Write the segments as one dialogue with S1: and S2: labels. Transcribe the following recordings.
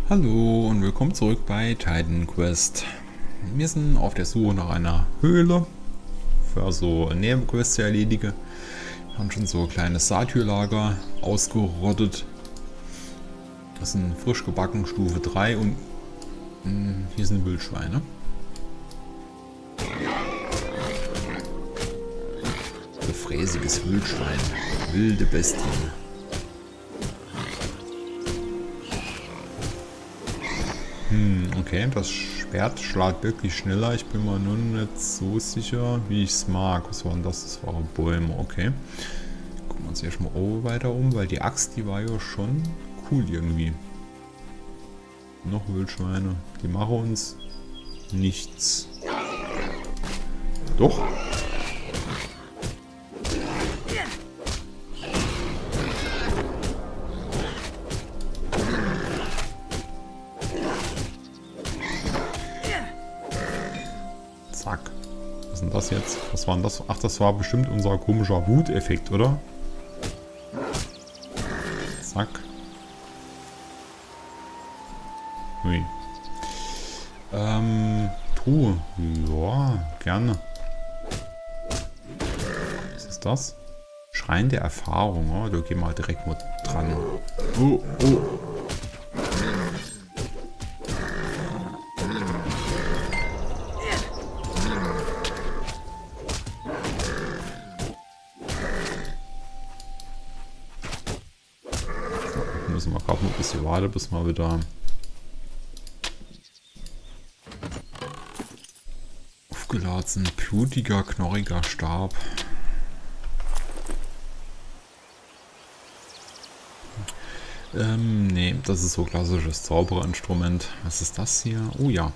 S1: Hallo und willkommen zurück bei Titan Quest. Wir sind auf der Suche nach einer Höhle für so Nebenquests zu erledigen. Wir haben schon so ein kleines Satyrlager ausgerottet. Das sind frisch gebacken, Stufe 3 und hier sind Wildschweine. Gefräßiges Wildschwein, wilde Bestien. Okay, das Schwert schlägt wirklich schneller. Ich bin mir nur nicht so sicher, wie ich es mag. Was war denn das? Das waren Bäume, okay. Gucken wir uns erstmal weiter um, weil die Axt, die war ja schon cool irgendwie. Noch Wildschweine. Die machen uns nichts. Doch. Zack. Was ist denn das jetzt? Was war denn das? Ach, das war bestimmt unser komischer Wuteffekt, oder? Zack. Hui. Truhe. Ja, gerne. Was ist das? Schrein der Erfahrung. Oh, da gehen wir direkt mal dran. Oh, oh. Müssen wir gerade noch ein bisschen warten, bis wir wieder aufgeladen sind. Blutiger, knorriger Stab. Nee, das ist so klassisches Zauberinstrument. Was ist das hier? Oh ja.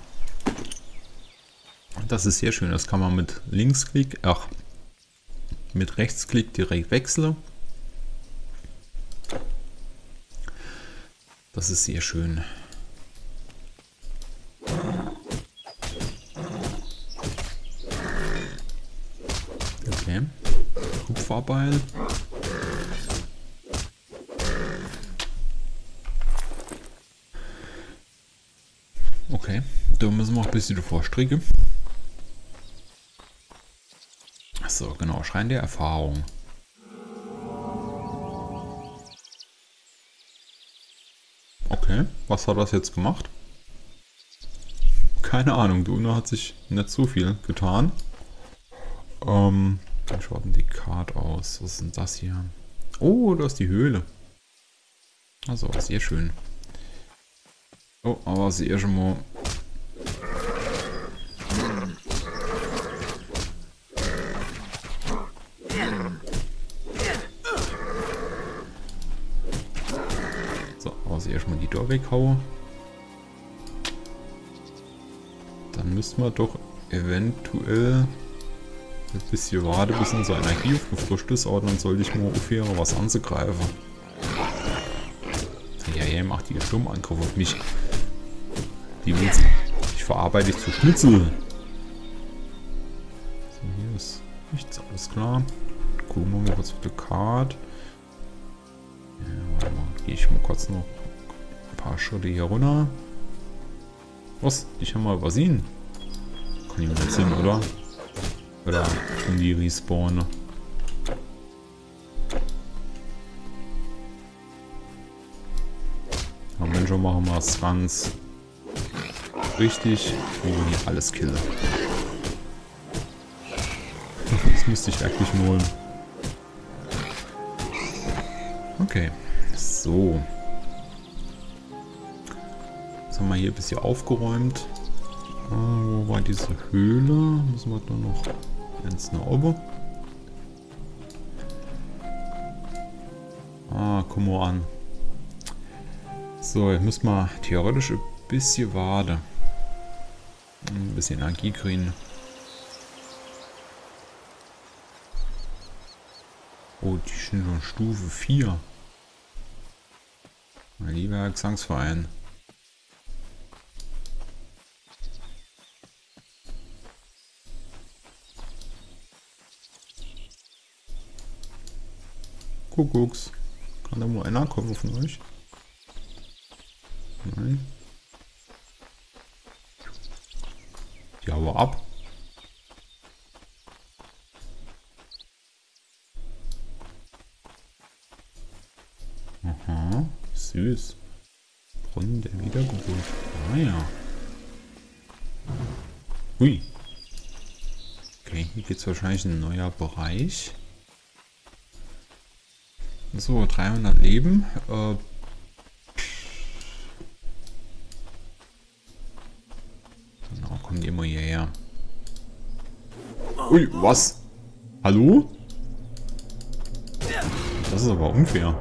S1: Das ist sehr schön. Das kann man mit Linksklick, mit Rechtsklick direkt wechseln. Das ist sehr schön. Okay. Kupferbeil. Okay. Da müssen wir auch ein bisschen davor stricken. So, genau. Schrein der Erfahrung. Okay, was hat das jetzt gemacht? Keine Ahnung, Duna hat sich nicht so viel getan. Wie schaut denn die Karte aus? Was ist denn das hier? Oh, da ist die Höhle. Also, sehr schön. Oh, aber sie ist schon mal... So, aber sie erstmal die Tür weghauen. Dann müssen wir doch eventuell ein bisschen warten, bis unsere Energie aufgefrischt ist, aber dann sollte ich mal aufhören, was anzugreifen. Ja, macht die Sturmangriff auf mich. Die will ich verarbeite ich zu Schnitzel. So, hier ist nichts, alles klar. Gucken wir mal kurz auf die Karte. Ja, warte mal, gehe ich mal kurz noch ein paar Schritte hier runter. Was? Ich habe mal übersehen. Kann ich mir nicht sehen, oder? Oder tun die respawnen? Aber wenn schon, machen wir es ganz richtig. Wir hier alles killen. Das müsste ich wirklich nur holen. Okay. So. Jetzt haben wir hier ein bisschen aufgeräumt. Wo war diese Höhle? Müssen wir da noch eins nach oben. Guck mal an. So, jetzt müssen wir theoretisch ein bisschen warten. Ein bisschen Energie kriegen. Oh, die sind schon Stufe 4. Mein lieber Gesangsverein. Kuckucks. Kann da mal einer kommen von euch? Nein. Die hauen ab. Aha, süß. Brunnen der Wiedergeburt. Ah ja. Hui. Okay, hier geht es wahrscheinlich in ein neuer Bereich. So, 300 Leben. Genau, kommen die immer hierher. Ui, was? Hallo? Das ist aber unfair.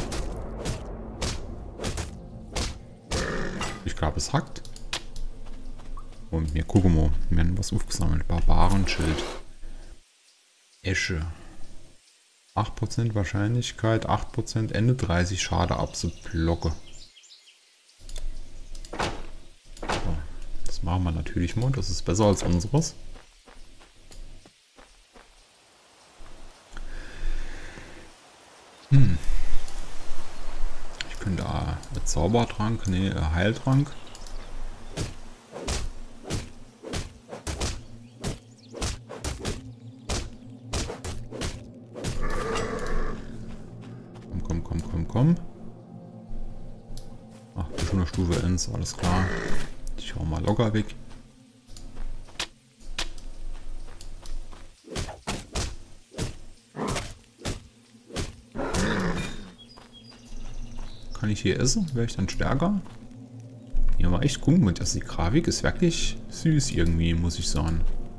S1: Ich glaube, es hackt. Und wir gucken mal. Wir haben was aufgesammelt. Barbarenschild. Esche. 8% Wahrscheinlichkeit, 8% Ende 30 Schade abzublocke. So, das machen wir natürlich mal. Das ist besser als unseres. Ich könnte da mit Zaubertrank, ne, Heiltrank. Komm. Ach, schon eine Stufe 1, alles klar. Ich hau mal locker weg. Kann ich hier essen? Wäre ich dann stärker? Ja, aber echt gucken, die Grafik ist wirklich süß irgendwie, muss ich sagen.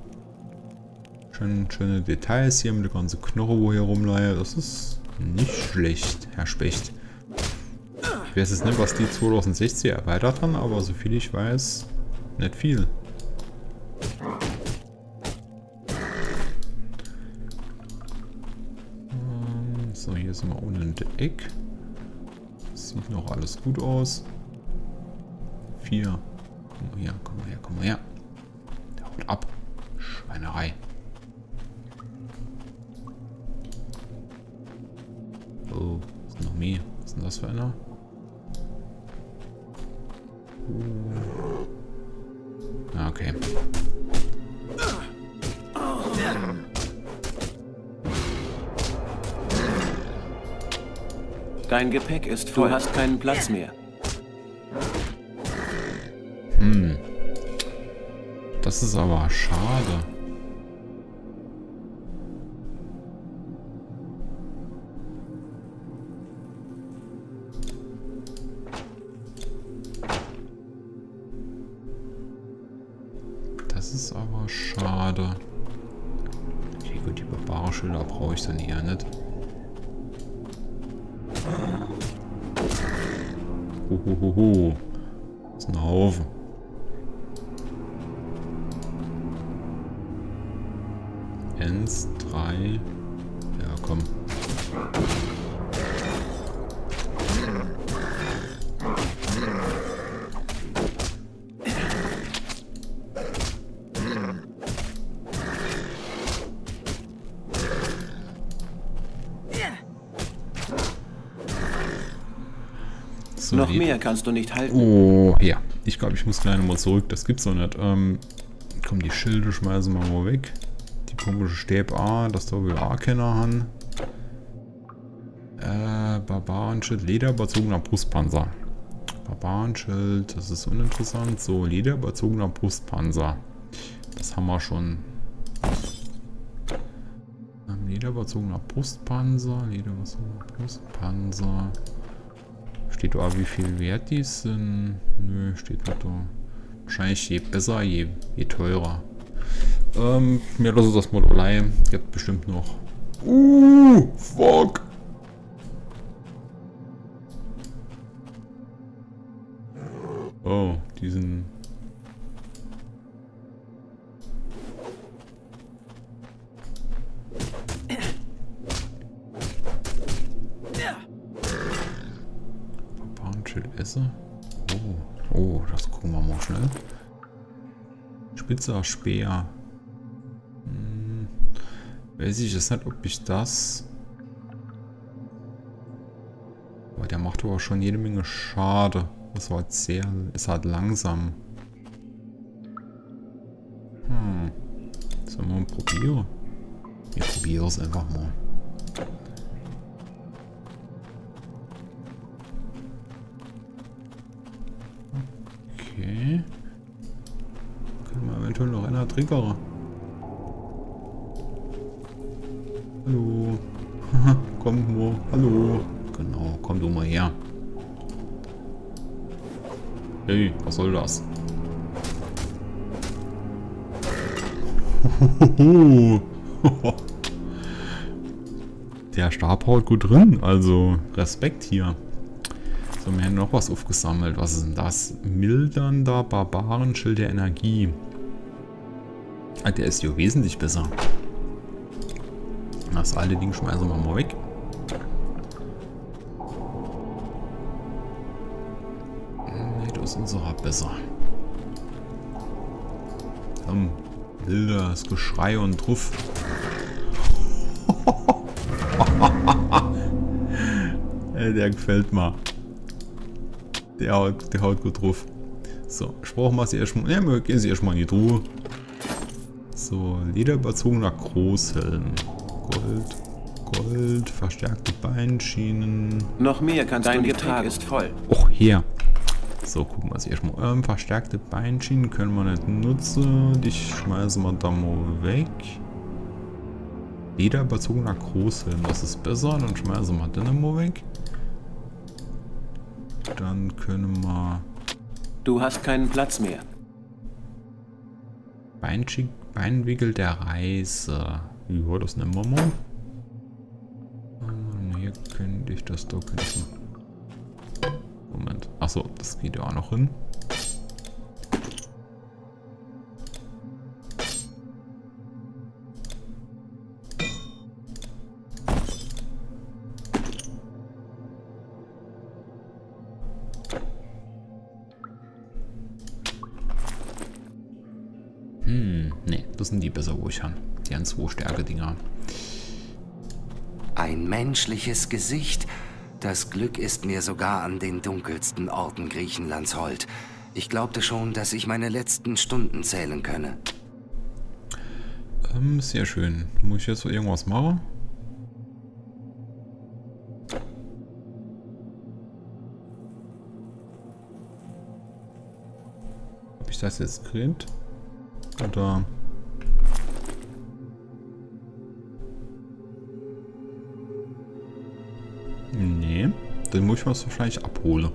S1: Schöne Details hier mit der ganzen Knoche, wo hier rumleihe. Das ist nicht schlecht, Herr Specht. Ich weiß jetzt nicht, was die 2060 erweitert haben, aber soviel ich weiß, nicht viel. So, hier sind wir ohne ein Eck. Sieht noch alles gut aus. 4. Komm mal her. Der haut ab. Schweinerei. Oh, ist noch mehr. Was ist denn das für einer? Okay.
S2: Dein Gepäck ist voll. Du hast keinen Platz mehr.
S1: Das ist aber schade. Das ist aber schade. Okay, gut, die Barbarenschilder brauche ich dann eher nicht. Hohoho. Das ist ein Haufen. Eins, 3. Ja, komm. So,
S2: noch mehr kannst du nicht halten.
S1: Oh, ja. Ich glaube, ich muss gleich nochmal zurück. Das gibt's doch nicht. Komm, die Schilde schmeißen wir mal weg. Die komische Stäbe A, das da will A-Kenner haben. Barbarenschild, lederüberzogener Brustpanzer. Barbarenschild, das ist uninteressant. So, lederüberzogener Brustpanzer. Das haben wir schon. Lederüberzogener Brustpanzer, lederüberzogener Brustpanzer. Steht da, wie viel wert die sind? Nö, steht nicht da. Wahrscheinlich je besser, je teurer. Mir lasse das mal allein. Gibt bestimmt noch. Fuck. Oh, diesen. Barbarenschild esse. Oh, das gucken wir mal schnell. Spitzer Speer. Weiß ich jetzt nicht, ob ich das... Aber der macht aber schon jede Menge Schade. Das war halt ist halt langsam. mal probieren. Ich probiere es einfach mal. Okay. Können wir eventuell noch einer triggern. Hallo. Komm wo. Hallo. Genau, komm du mal her. Hey, was soll das? Der Stab haut gut drin, also Respekt hier. So, wir haben noch was aufgesammelt. Was ist denn das? Mildernder Barbarenschild der Energie. Ah, der ist ja wesentlich besser. Das alte Ding schmeißen wir mal weg. Nee, das ist unserer besser. Wildes Geschrei und Truff. Der gefällt mir. Der haut gut drauf. So, ich brauche mal sie erstmal. Ja, wir gehen sie erstmal in die Truhe. So, lederüberzogener Großhelm. Gold, verstärkte Beinschienen.
S2: Noch mehr kannst du nicht tragen. Dein Gepäck ist voll.
S1: Och, her. So, gucken wir sie erstmal. Verstärkte Beinschienen können wir nicht nutzen. Die schmeißen wir da mal weg. Lederüberzogener Großhelm, das ist besser. Dann schmeißen wir den mal weg. Dann können wir...
S2: Du hast keinen Platz mehr.
S1: Beinwickel der Reise. Ja, das nehmen wir mal. Hier könnte ich das doch... Moment. Achso, das geht ja auch noch hin. Nee, das sind die besser, wo ich habe. Die haben 2 Stärke-Dinger.
S3: Ein menschliches Gesicht. Das Glück ist mir sogar an den dunkelsten Orten Griechenlands hold. Ich glaubte schon, dass ich meine letzten Stunden zählen könne.
S1: Sehr schön. Muss ich jetzt so irgendwas machen? Habe ich das jetzt gekriegt? Oder... Nee, dann muss ich was wahrscheinlich abholen.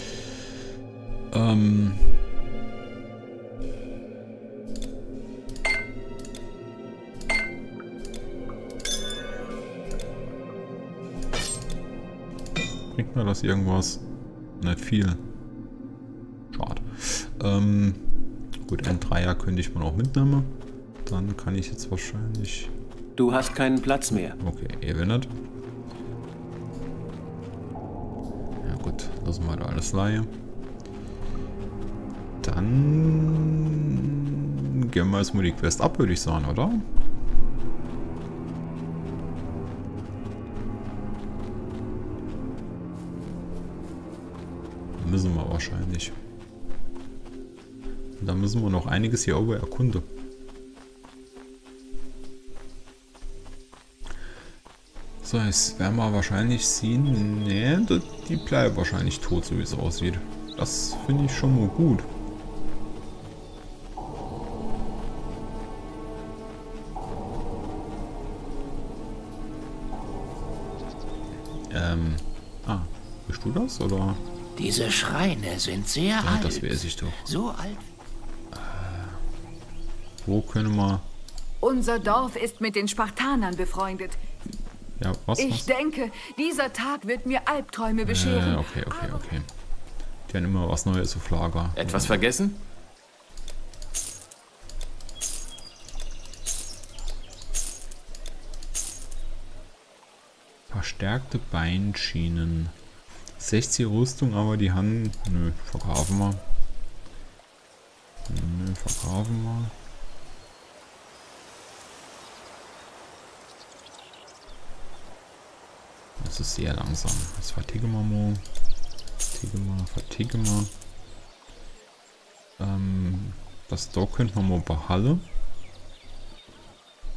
S1: Bringt mir das irgendwas? Nicht viel. Schade. Gut, ein Dreier könnte ich mal auch mitnehmen. Dann kann ich jetzt wahrscheinlich...
S2: Du hast keinen Platz mehr.
S1: Okay, eben nicht. Ja gut, lassen wir da alles leihen. Dann gehen wir jetzt mal die Quest ab, würde ich sagen, oder? Müssen wir wahrscheinlich. Da müssen wir noch einiges hier oben erkunden. So, jetzt werden wir wahrscheinlich sehen. Nee, die bleiben wahrscheinlich tot, so wie es aussieht. Das finde ich schon mal gut. Bist du das, oder?
S4: Diese Schreine sind sehr alt.
S1: Das weiß ich doch.
S4: So alt.
S1: Wo können wir...
S5: Unser Dorf ist mit den Spartanern befreundet.
S1: Ja, was?
S5: Ich denke, dieser Tag wird mir Albträume bescheren.
S1: Okay. Die haben immer was Neues auf Lager.
S2: Etwas vergessen?
S1: Verstärkte Beinschienen. 60 Rüstung, aber die haben... Nö, verkaufen wir. Das ist sehr langsam. Jetzt verticken wir mal. Verticken wir. Das da könnte man mal behalten.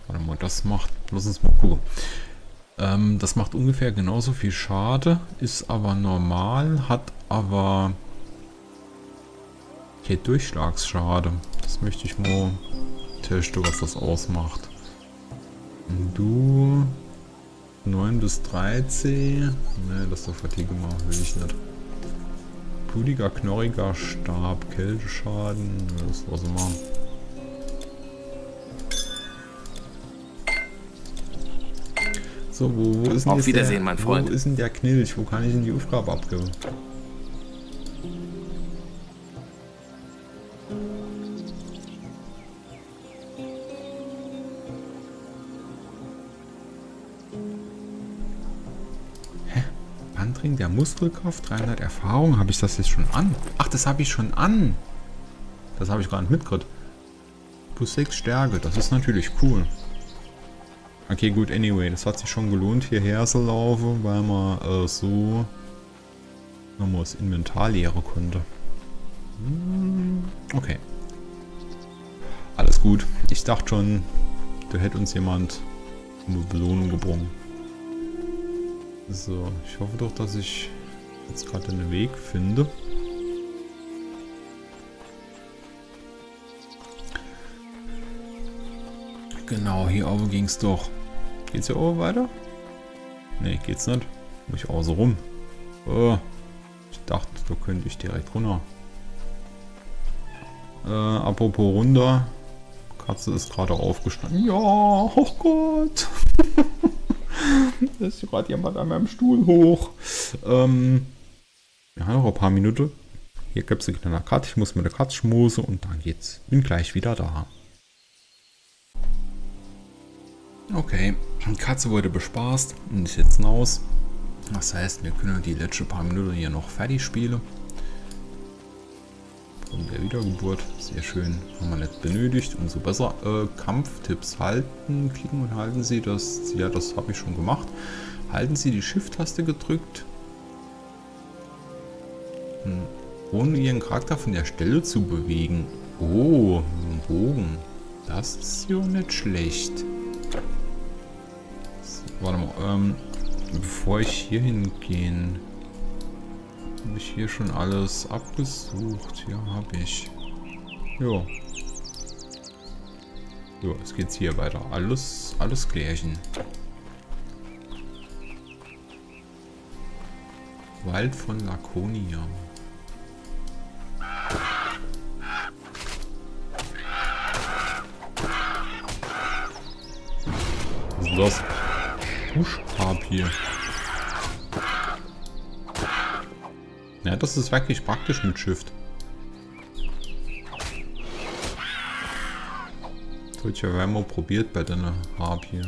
S1: Warte mal, das macht... Lass uns mal gucken. Das macht ungefähr genauso viel Schade, ist aber normal, hat aber... Okay, Durchschlagsschade. Das möchte ich mal testen, was das ausmacht. Und du... 9 bis 13. Ne, das ist doch Fatigue mal, will ich nicht. Blutiger, knorriger Stab, Kälteschaden. Ne, das lassen wir mal. So, wo ist denn
S2: Auf
S1: jetzt
S2: Wiedersehen, mein Freund.
S1: Wo ist denn der Knilch? Wo kann ich denn die Aufgabe abgeben? Bandring der Muskelkraft, 300 Erfahrung. Habe ich das jetzt schon an? Ach, das habe ich schon an. Das habe ich gar nicht mitgekriegt. Plus 6 Stärke, das ist natürlich cool. Okay, gut, anyway, das hat sich schon gelohnt, hierher zu laufen, weil man so nochmal das Inventar leeren konnte. Okay. Alles gut. Ich dachte schon, da hätte uns jemand eine Belohnung gebrungen. So, ich hoffe doch, dass ich jetzt gerade einen Weg finde. Genau, hier oben ging es doch. Geht's hier oben weiter? Ne, geht's nicht. Muss ich außen rum. Oh, ich dachte, da könnte ich direkt runter. Apropos runter. Katze ist gerade aufgestanden. Ja, oh Gott. Da ist gerade jemand an meinem Stuhl hoch. Wir haben noch ein paar Minuten. Hier gibt es eine kleine Katze. Ich muss mit der Katze schmusen und dann geht's. Bin gleich wieder da. Okay, die Katze wurde bespaßt und ist jetzt raus. Das heißt, wir können die letzten paar Minuten hier noch fertig spielen. Und der Wiedergeburt, sehr schön, haben wir nicht benötigt, umso besser. Kampftipps halten, klicken und halten Sie das, ja, das habe ich schon gemacht. Halten Sie die Shift-Taste gedrückt, ohne Ihren Charakter von der Stelle zu bewegen. Oh, ein Bogen, das ist ja nicht schlecht. So, warte mal, bevor ich hier hingehe... Habe ich hier schon alles abgesucht? Ja, habe ich. Jo. So, jetzt geht's hier weiter. Alles klärchen. Wald von Laconia. Was ist das? Buschpapier. Ja, das ist wirklich praktisch mit Shift. Das wird ja einmal probiert bei deiner Harpie.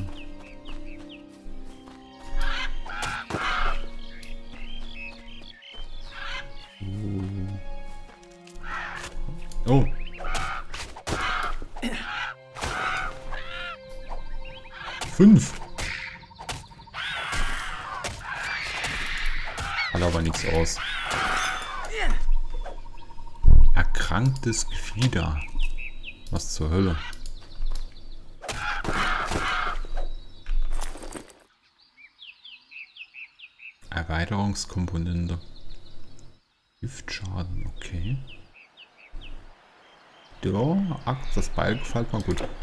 S1: Oh. Fünf. Hat aber nichts aus. Erkranktes Gefieder. Was zur Hölle? Erweiterungskomponente. Giftschaden, okay. Ja, Akt, das Beil gefällt mir gut.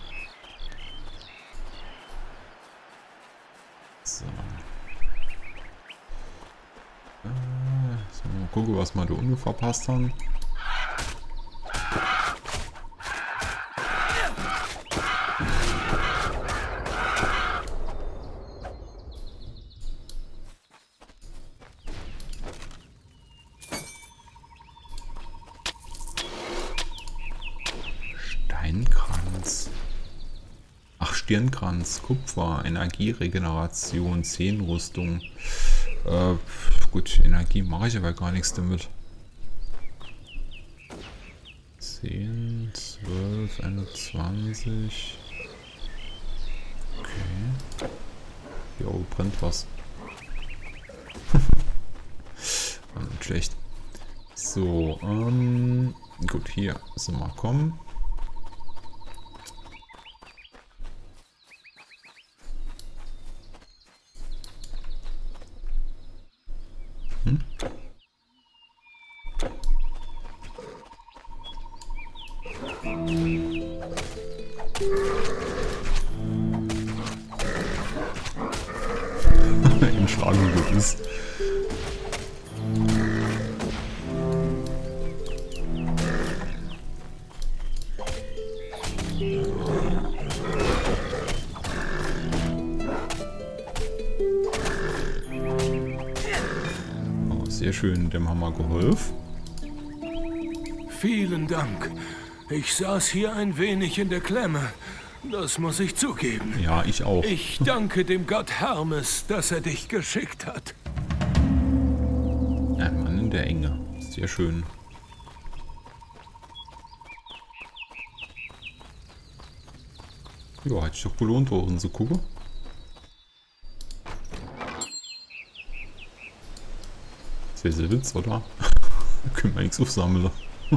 S1: So. Mal gucken, was wir da unten verpasst haben. Steinkranz. Ach, Stirnkranz, Kupfer, Energieregeneration, Zähnrüstung. Gut, Energie mache ich aber gar nichts damit. 10, 12, 21. Okay. Jo, brennt was. War nicht schlecht. So, gut, hier müssen wir kommen. Im Schlagen gut ist. Oh, sehr schön, dem haben wir geholfen.
S6: Vielen Dank. Ich saß hier ein wenig in der Klemme. Das muss ich zugeben.
S1: Ja, ich auch.
S6: Ich danke dem Gott Hermes, dass er dich geschickt hat.
S1: Ein Mann in der Enge. Sehr schön. Ja, hat sich doch gelohnt, worin zu gucken. Das ist der Witz, oder? Da können wir nichts aufsammeln.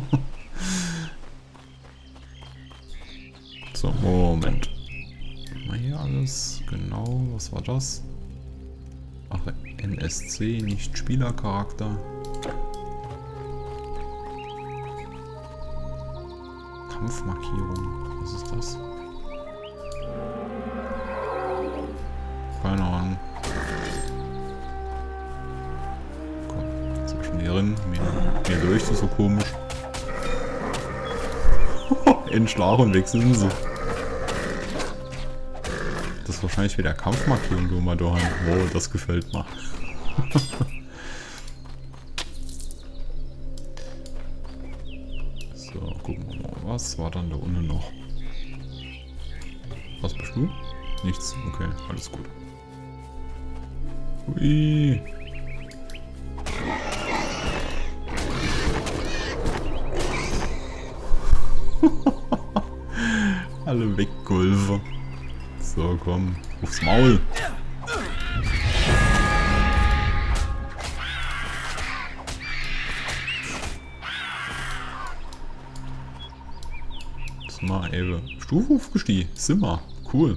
S1: So, Moment. Mal hier alles. Genau, was war das? Ach, NSC, nicht Spielercharakter. Kampfmarkierung. Was ist das? Keine Ahnung. Komm, zwischen hier drin. Mir leuchtet so komisch. In Schlag und weg sind sie. Das ist wahrscheinlich wieder Kampfmarkierung, du mal da haben. Wow, das gefällt mir. So, gucken wir mal. Was war dann da unten noch? Was bist du? Nichts. Okay, alles gut. Hui. Alle weggeholfen. So, komm, aufs Maul. Das mal eben Stufe aufgestiegen. Simmer. Cool.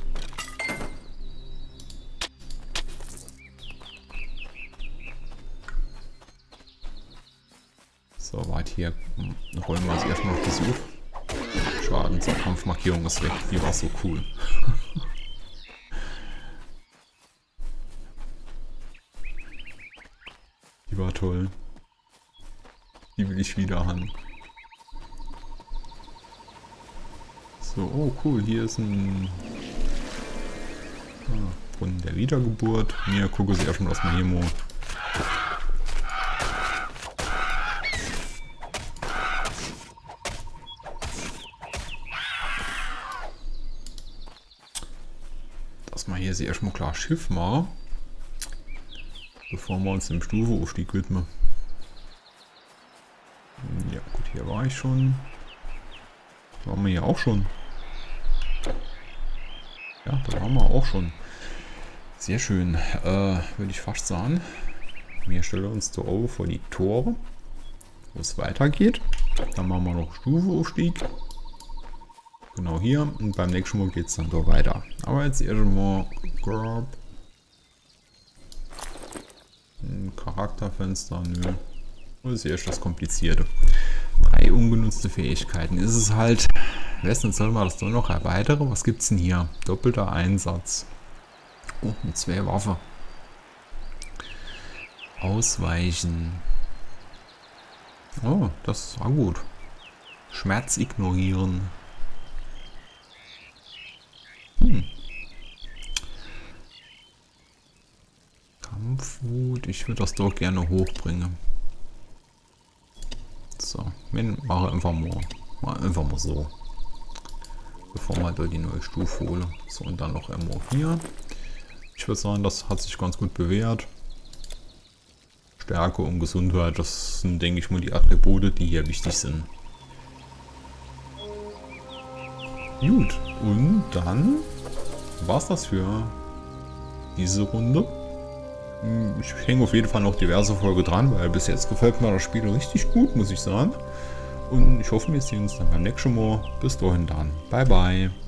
S1: So, weit hier. Rollen wir uns erstmal noch Besuch. Kampfmarkierung ist weg. Die war so cool. Die war toll. Die will ich wieder haben. So, oh cool, hier ist ein Brunnen der Wiedergeburt. Mir gucke sie erstmal aus dem Hemo. Dass wir hier erstmal klar Schiff machen, bevor wir uns dem Stufenaufstieg widmen. Ja gut, hier war ich schon. Waren wir hier auch schon. Ja, da waren wir auch schon. Sehr schön. Würde ich fast sagen. Wir stellen uns da oben vor die Tore, wo es weitergeht. Dann machen wir noch Stufenaufstieg. Genau hier. Und beim nächsten Mal geht es dann da weiter. Aber jetzt erstmal ein Charakterfenster. Nö. Das ist erst das Komplizierte. 3 ungenutzte Fähigkeiten. Ist es halt. Wessen sollen wir das doch noch erweitern? Was gibt's denn hier? Doppelter Einsatz. Oh, mit 2 Waffen. Ausweichen. Oh, das war gut. Schmerz ignorieren. Kampfwut. Ich würde das doch gerne hochbringen. So, wir machen einfach mal so. Bevor wir da die neue Stufe holen. So, und dann noch MO4. Ich würde sagen, das hat sich ganz gut bewährt. Stärke und Gesundheit, das sind, denke ich mal, die Attribute, die hier wichtig sind. Gut, und dann war es das für diese Runde. Ich hänge auf jeden Fall noch diverse Folgen dran, weil bis jetzt gefällt mir das Spiel richtig gut, muss ich sagen. Und ich hoffe, wir sehen uns dann beim nächsten Mal. Bis dahin dann. Bye, bye.